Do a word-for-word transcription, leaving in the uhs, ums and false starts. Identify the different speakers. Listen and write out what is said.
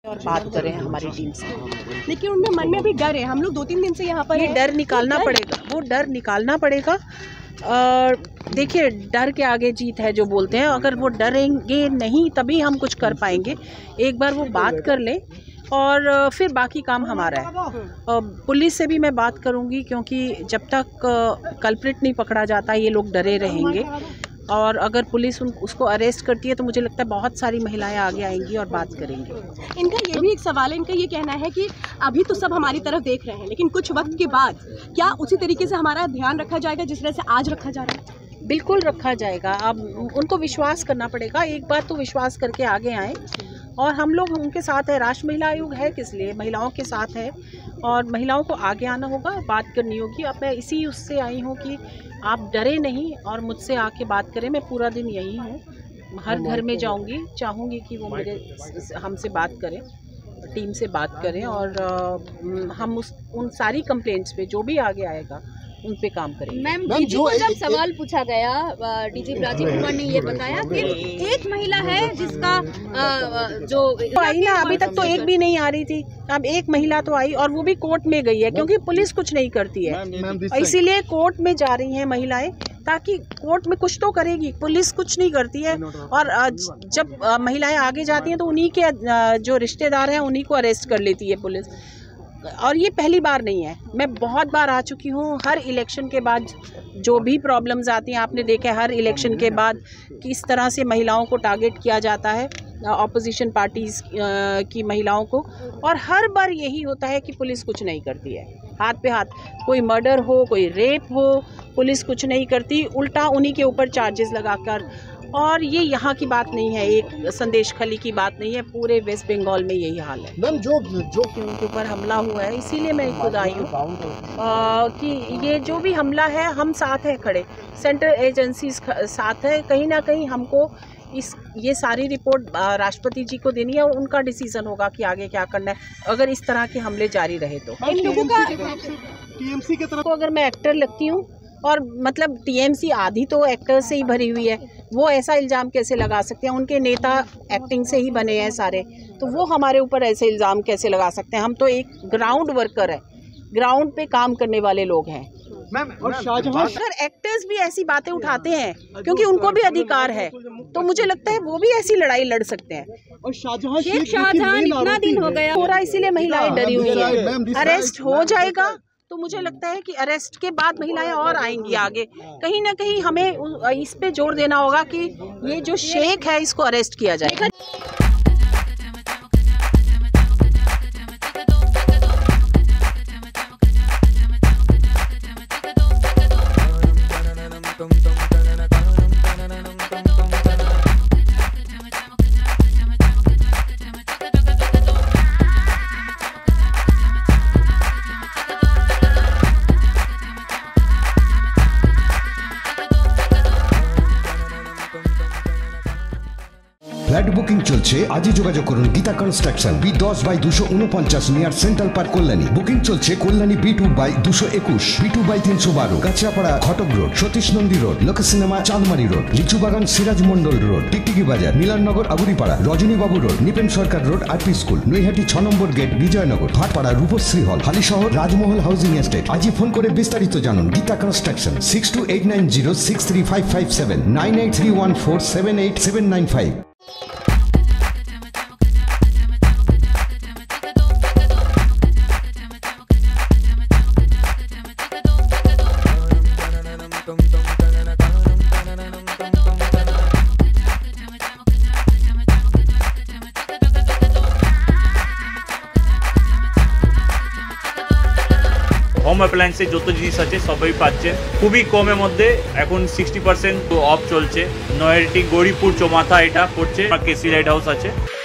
Speaker 1: और बात करें हमारी टीम से।
Speaker 2: लेकिन उनके मन में भी डर है, हम लोग दो तीन दिन से यहाँ पर
Speaker 1: ये डर निकालना पड़ेगा, वो डर निकालना पड़ेगा। और देखिए, डर के आगे जीत है जो बोलते हैं। अगर वो डरेंगे नहीं तभी हम कुछ कर पाएंगे। एक बार वो बात कर लें और फिर बाकी काम हमारा है। पुलिस से भी मैं बात करूंगी, क्योंकि जब तक कल्प्रिट नहीं पकड़ा जाता ये लोग डरे रहेंगे। और अगर पुलिस उन उसको अरेस्ट करती है तो मुझे लगता है बहुत सारी महिलाएं आगे आएंगी और बात करेंगी।
Speaker 2: इनका ये भी एक सवाल है, इनका ये कहना है कि अभी तो सब हमारी तरफ देख रहे हैं, लेकिन कुछ वक्त के बाद क्या उसी तरीके से हमारा ध्यान रखा जाएगा जिस तरह से आज रखा जा रहा है?
Speaker 1: बिल्कुल रखा जाएगा। अब उनको विश्वास करना पड़ेगा। एक बार तो विश्वास करके आगे आए और हम लोग उनके साथ है। राष्ट्रीय महिला आयोग है किस लिए? महिलाओं के साथ है और महिलाओं को आगे आना होगा, बात करनी होगी। अब मैं इसी उससे आई हूँ कि आप डरे नहीं और मुझसे आके बात करें। मैं पूरा दिन यही हूँ, हर घर में जाऊँगी, चाहूँगी कि वो मेरे हमसे बात करें, टीम से बात करें और हम उस उन सारी कंप्लेंट्स पे जो भी आगे आएगा उन पे काम करेंगे।
Speaker 3: मैम, डीजी को जब सवाल पूछा गया, डीजी राजीव कुमार ने ये बताया कि एक महिला है जिसका जो
Speaker 1: तो आई ना, अभी तक तो एक भी नहीं आ रही थी। अब एक महिला तो आई और वो भी कोर्ट में गई है, क्योंकि पुलिस कुछ नहीं करती है, इसीलिए कोर्ट में जा रही हैं महिलाएं, ताकि कोर्ट में कुछ तो करेगी। पुलिस कुछ नहीं करती है और जब महिलाएं आगे जाती हैं तो उन्हीं के जो रिश्तेदार हैं उन्हीं को अरेस्ट कर लेती है पुलिस। और ये पहली बार नहीं है, मैं बहुत बार आ चुकी हूँ। हर इलेक्शन के बाद जो भी प्रॉब्लम्स आती हैं, आपने देखा है हर इलेक्शन के बाद किस तरह से महिलाओं को टारगेट किया जाता है, ऑपोजिशन पार्टीज़ की महिलाओं को। और हर बार यही होता है कि पुलिस कुछ नहीं करती है। हाथ पे हाथ, कोई मर्डर हो, कोई रेप हो, पुलिस कुछ नहीं करती, उल्टा उन्हीं के ऊपर चार्जेस लगाकर। और ये यहाँ की बात नहीं है, एक संदेश खली की बात नहीं है, पूरे वेस्ट बंगाल में यही हाल है।
Speaker 4: मैम, जो जो
Speaker 1: उनके ऊपर हमला हुआ है, इसीलिए मैं खुद आई हूँ कि ये जो भी हमला है हम साथ हैं खड़े, सेंट्रल एजेंसीज साथ है। कहीं ना कहीं हमको इस ये सारी रिपोर्ट राष्ट्रपति जी को देनी है और उनका डिसीजन होगा कि आगे क्या करना है, अगर इस तरह के हमले जारी रहे तो।
Speaker 2: इन लोगों का
Speaker 4: टीएमसी की तरफ
Speaker 1: तो अगर मैं एक्टर लगती हूँ और मतलब टीएमसी आधी तो एक्टर से ही भरी हुई है, वो ऐसा इल्ज़ाम कैसे लगा सकते हैं? उनके नेता एक्टिंग से ही बने हैं सारे, तो वो हमारे ऊपर ऐसे इल्ज़ाम कैसे लगा सकते हैं? हम तो एक ग्राउंड वर्कर है, ग्राउंड पे काम करने वाले लोग हैं।
Speaker 4: मैम, और शाहजहां
Speaker 1: अगर एक्टर्स भी ऐसी बातें उठाते हैं, क्योंकि उनको भी अधिकार है, तो मुझे लगता है वो भी ऐसी लड़ाई लड़ सकते हैं।
Speaker 4: और शाहजहां
Speaker 3: शेख शाहजहां इतना दिन हो गया
Speaker 1: पूरा, इसीलिए महिलाएं डरी हुई हैं। अरेस्ट हो जाएगा तो मुझे लगता है कि अरेस्ट के बाद महिलाएं और आएंगी आगे। कहीं ना कहीं हमें इस पे जोर देना होगा कि ये जो शेख है इसको अरेस्ट किया जाए।
Speaker 5: ফ্ল্যাট বুকিং চলছে, আজই যোগাযোগ করুন গীতা কনস্ট্রাকশন, বি দশ বাই দুশো উনপঞ্চাশ near central park Kalyani. Booking চলছে কল্যাণী বি টু বাই দুশো একুশ, বি টু বাই তিনশো বারো, কাঁচরাপাড়া ঘটক রোড, সতীশ নন্দী রোড, লোক cinema Chandmari road, Lichubagan Siraj Mondal road, Tiktiki Bazar, Milannagar Aguripara, Rajanibabu road, Nipen Sarkar road, RP school, Naihati ছ number gate, Bijoynagar, Bhatpara, Rupashree hall, Halisahar, Rajmahal housing estate. আজই ফোন করে বিস্তারিত জানুন। Geeta construction, six two eight nine zero six three five five seven, nine eight three one four seven eight seven nine five.
Speaker 6: Home অ্যাপ্লায়েন্সে যত জিনিস আছে সবই পাচ্ছেন খুবই কমের মধ্যে। এখন সিক্সটি পার্সেন্ট অফ চলছে। নয়ারটি গৌরীপুর চৌমাথা এটা পড়ছে, কেসি লাইট হাউস আছে।